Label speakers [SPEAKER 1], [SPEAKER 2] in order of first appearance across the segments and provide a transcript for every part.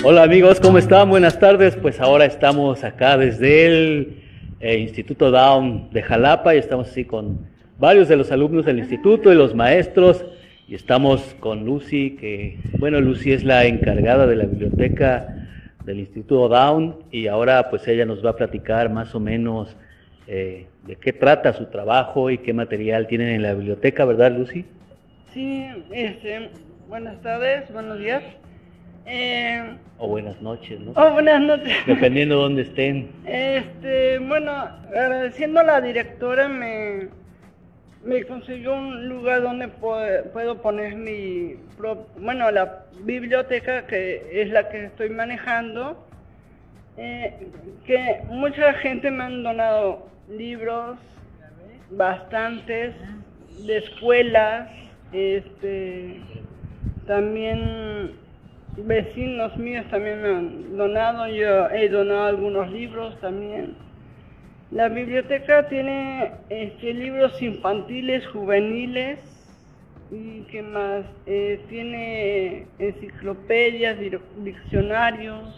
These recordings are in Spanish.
[SPEAKER 1] Hola amigos, ¿cómo están? Buenas tardes. Pues ahora estamos acá desde el Instituto Down de Jalapa y estamos así con varios de los alumnos del instituto y los maestros y estamos con Lucy, que bueno, Lucy es la encargada de la biblioteca del Instituto Down y ahora pues ella nos va a platicar más o menos de qué trata su trabajo y qué material tienen en la biblioteca, ¿verdad, Lucy?
[SPEAKER 2] Sí, buenas tardes, buenos días.
[SPEAKER 1] O buenas noches, ¿no?
[SPEAKER 2] Buenas noches.
[SPEAKER 1] Dependiendo de dónde estén.
[SPEAKER 2] Bueno, agradeciendo a la directora me consiguió un lugar donde puedo poner la biblioteca, que es la que estoy manejando, que mucha gente me han donado libros, bastantes, de escuelas, también vecinos míos también me han donado, yo he donado algunos libros también. La biblioteca tiene libros infantiles, juveniles y qué más, tiene enciclopedias, diccionarios,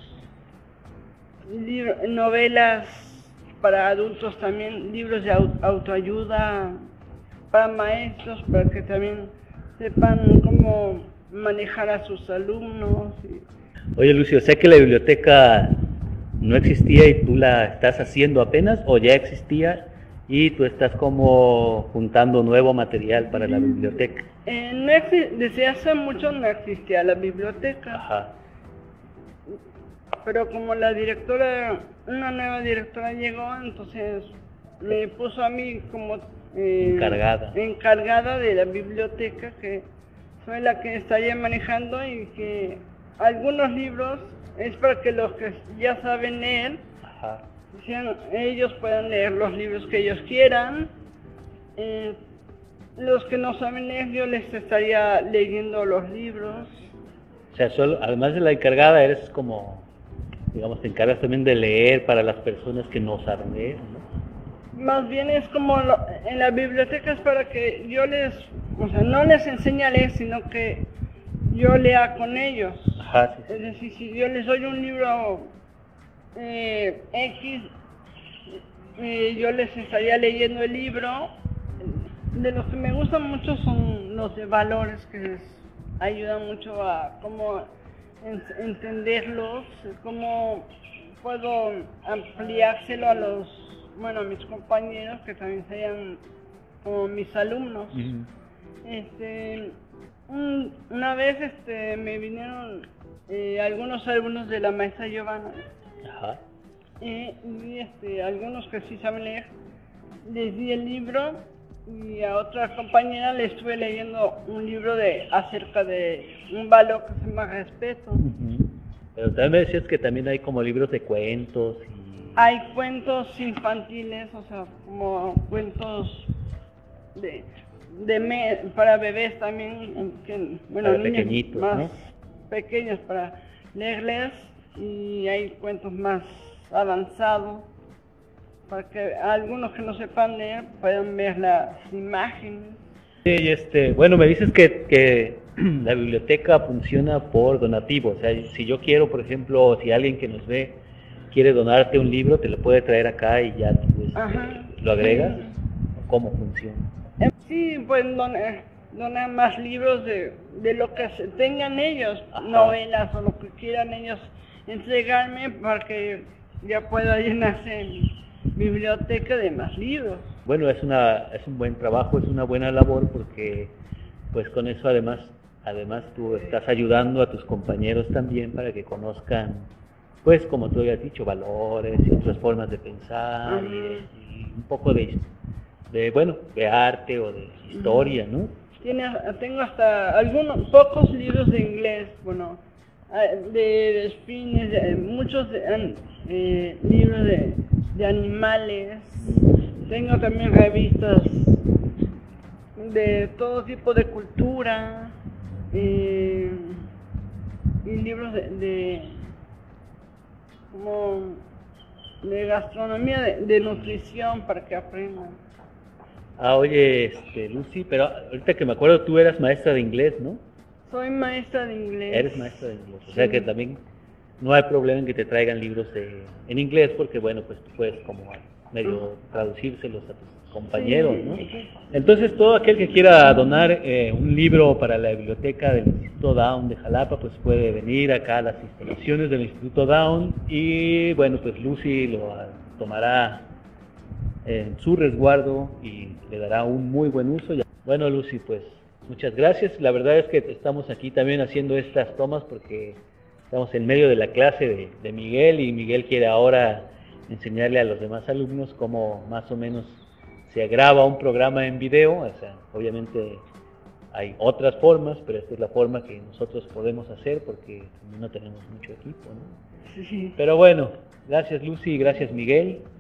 [SPEAKER 2] novelas para adultos también, libros de autoayuda para maestros, para que también sepan cómo manejar a sus alumnos.
[SPEAKER 1] Oye, Lucio, sé que la biblioteca no existía y tú la estás haciendo apenas, o ya existía y tú estás como juntando nuevo material para la biblioteca.
[SPEAKER 2] Desde hace mucho no existía la biblioteca.
[SPEAKER 1] Ajá.
[SPEAKER 2] Pero como una nueva directora llegó, entonces me puso a mí como encargada de la biblioteca, que soy la que estaría manejando, y que algunos libros es para que los que ya saben leer,
[SPEAKER 1] Ajá,
[SPEAKER 2] ellos puedan leer los libros que ellos quieran. Los que no saben leer, yo les estaría leyendo los libros.
[SPEAKER 1] O sea, además de la encargada, eres como, digamos, te encargas también de leer para las personas que no saben leer, ¿no?
[SPEAKER 2] Más bien es como en la biblioteca es para que yo no les enseñe a leer, sino que yo lea con ellos.
[SPEAKER 1] Ajá, sí.
[SPEAKER 2] Es decir, si yo les doy un libro X, yo les estaría leyendo el libro. De los que me gustan mucho son los de valores, que les ayudan mucho a cómo entenderlos, cómo puedo ampliárselo a mis compañeros, que también sean como mis alumnos.
[SPEAKER 1] Uh-huh.
[SPEAKER 2] Una vez me vinieron algunos alumnos de la maestra Giovanna.
[SPEAKER 1] Ajá.
[SPEAKER 2] Y algunos que sí saben leer, les di el libro, y a otra compañera le estuve leyendo un libro acerca de un valor que se llama respeto.
[SPEAKER 1] Uh-huh. Pero también me decías que también hay como libros de cuentos y...
[SPEAKER 2] Hay cuentos infantiles, o sea, como cuentos para bebés también,
[SPEAKER 1] para
[SPEAKER 2] niños
[SPEAKER 1] pequeñitos,
[SPEAKER 2] más,
[SPEAKER 1] ¿no?,
[SPEAKER 2] pequeños para leerles, y hay cuentos más avanzados para que algunos que no sepan leer puedan ver las imágenes.
[SPEAKER 1] Y bueno, me dices que la biblioteca funciona por donativo, o sea, si yo quiero, por ejemplo, si alguien que nos ve quiere donarte un libro, te lo puede traer acá y ya tú lo agregas. Sí. ¿Cómo funciona?
[SPEAKER 2] Sí, pueden donar más libros de lo que tengan ellos. Ajá. Novelas o lo que quieran ellos entregarme, para que ya pueda llenarse mi biblioteca de más libros.
[SPEAKER 1] Bueno, es un buen trabajo, es una buena labor, porque pues con eso además tú estás ayudando a tus compañeros también para que conozcan, pues como tú habías dicho, valores y otras formas de pensar. Uh-huh. y un poco de arte o de historia, ¿no?
[SPEAKER 2] Tengo hasta algunos pocos libros de inglés, de delfines, muchos libros de animales. Tengo también revistas de todo tipo de cultura, y libros de gastronomía, de nutrición, para que aprendan.
[SPEAKER 1] Oye, Lucy, pero ahorita que me acuerdo, tú eras maestra de inglés, ¿no?
[SPEAKER 2] Soy maestra de inglés.
[SPEAKER 1] Eres maestra de inglés, o
[SPEAKER 2] sí.
[SPEAKER 1] sea que también no hay problema en que te traigan libros en inglés, porque bueno, pues tú puedes como medio traducírselos a tus compañeros, ¿no? Entonces todo aquel que quiera donar un libro para la biblioteca del Instituto Down de Jalapa, pues puede venir acá a las instalaciones del Instituto Down y bueno, pues Lucy lo tomará en su resguardo y le dará un muy buen uso. Bueno, Lucy, pues muchas gracias. La verdad es que estamos aquí también haciendo estas tomas porque estamos en medio de la clase de Miguel y Miguel quiere ahora enseñarle a los demás alumnos cómo más o menos se graba un programa en video. O sea, obviamente hay otras formas, pero esta es la forma que nosotros podemos hacer porque no tenemos mucho equipo, ¿no?
[SPEAKER 2] Sí.
[SPEAKER 1] Pero bueno, gracias Lucy y gracias Miguel.